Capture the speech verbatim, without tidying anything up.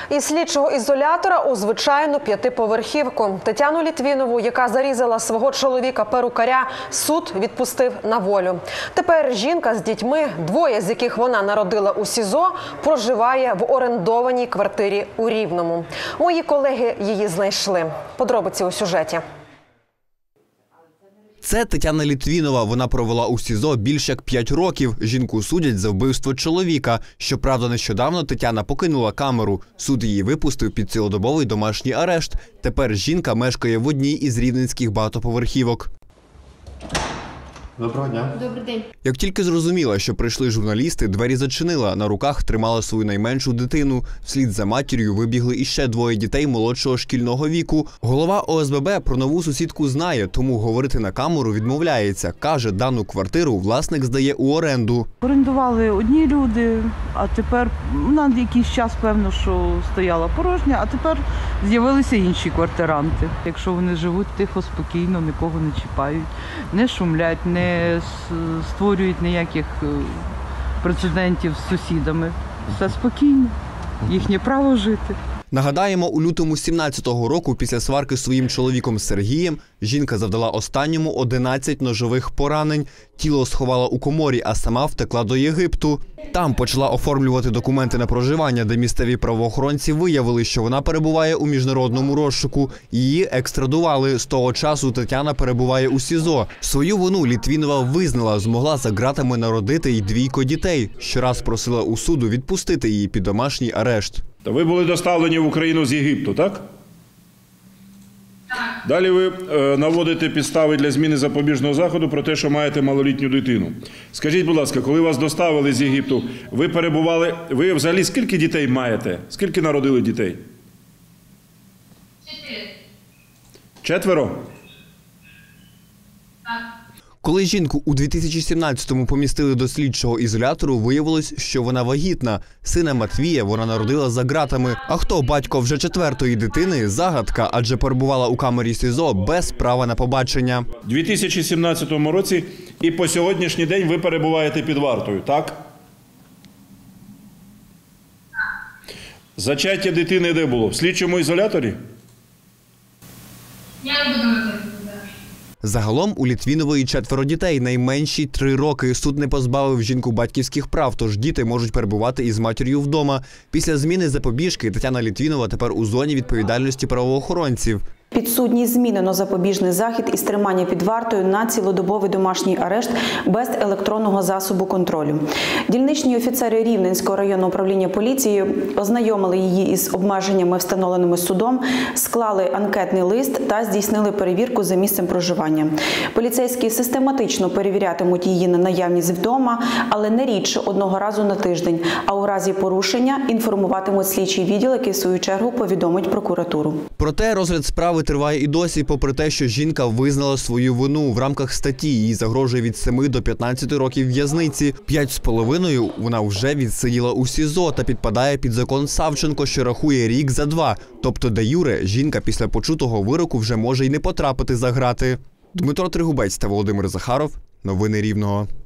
Із слідчого ізолятора у звичайну п'ятиповерхівку. Тетяну Літвінову, яка зарізала свого чоловіка-перукаря, суд відпустив на волю. Тепер жінка з дітьми, двоє з яких вона народила у СІЗО, проживає в орендованій квартирі у Рівному. Мої колеги її знайшли. Подробиці у сюжеті. Це Тетяна Літвінова. Вона провела у СІЗО більш як п'ять років. Жінку судять за вбивство чоловіка. Щоправда, нещодавно Тетяна покинула камеру. Суд її випустив під цілодобовий домашній арешт. Тепер жінка мешкає в одній із рівненських багатоповерхівок. Доброго дня. Добрий день. Як тільки зрозуміла, що прийшли журналісти, двері зачинила. На руках тримала свою найменшу дитину. Вслід за матір'ю вибігли іще двоє дітей молодшого шкільного віку. Голова О С Б Б про нову сусідку знає, тому говорити на камеру відмовляється. Каже, дану квартиру власник здає у оренду. Орендували одні люди, а тепер на якийсь час, певно, що стояла порожня, а тепер з'явилися інші квартиранти. Якщо вони живуть тихо, спокійно, нікого не чіпають, не шумлять, не не створюють ніяких прецедентів з сусідами. Все спокійно, їхнє право жити. Нагадаємо, у лютому сімнадцятого року після сварки з своїм чоловіком Сергієм жінка завдала останньому одинадцять ножових поранень. Тіло сховала у коморі, а сама втекла до Єгипту. Там почала оформлювати документи на проживання, де місцеві правоохоронці виявили, що вона перебуває у міжнародному розшуку. Її екстрадували. З того часу Тетяна перебуває у СІЗО. Свою вину Літвінова визнала, змогла за ґратами народити й двійко дітей. Щораз просила у суду відпустити її під домашній арешт. Ви були доставлені в Україну з Єгипту, так? Далі ви е, наводите підстави для зміни запобіжного заходу про те, що маєте малолітню дитину. Скажіть, будь ласка, коли вас доставили з Єгипту, ви перебували, ви взагалі скільки дітей маєте? Скільки народили дітей? Чотири. Четверо? Так. Коли жінку у дві тисячі сімнадцятому помістили до слідчого ізолятору, виявилось, що вона вагітна. Сина Матвія вона народила за ґратами. А хто батько вже четвертої дитини – загадка, адже перебувала у камері СІЗО без права на побачення. У дві тисячі сімнадцятому році і по сьогоднішній день ви перебуваєте під вартою, так? Зачаття дитини де було? В слідчому ізоляторі? Я не буду на це відповідати. Загалом у Літвінової четверо дітей, найменші – три роки. Суд не позбавив жінку батьківських прав, тож діти можуть перебувати із матір'ю вдома. Після зміни запобіжки Тетяна Літвінова тепер у зоні відповідальності правоохоронців. Підсудній змінено запобіжний захід із тримання під вартою на цілодобовий домашній арешт без електронного засобу контролю. Дільничні офіцери Рівненського районного управління поліції ознайомили її із обмеженнями, встановленими судом, склали анкетний лист та здійснили перевірку за місцем проживання. Поліцейські систематично перевірятимуть її на наявність вдома, але не рідше одного разу на тиждень, а у разі порушення інформуватимуть слідчий відділ, який в свою чергу повідомить прокуратуру. Проте розгляд справи триває і досі, попри те, що жінка визнала свою вину. В рамках статті їй загрожує від семи до п'ятнадцяти років в'язниці. П'ять з половиною вона вже відсиділа у СІЗО та підпадає під закон Савченко, що рахує рік за два. Тобто, де юре, жінка після почутого вироку вже може й не потрапити за ґрати. Дмитро Тригубець та Володимир Захаров. Новини Рівного.